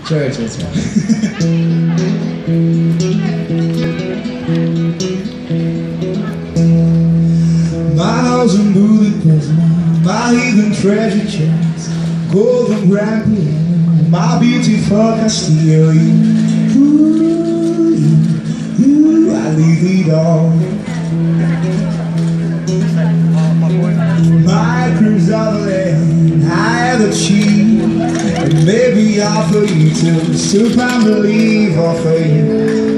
좋아요. My house in Budapest, my hidden treasure chest, golden grand piano, my beautiful Castillo. I leave it all. My cruise of land, I have the cheap, and maybe offer you to super believe offer you.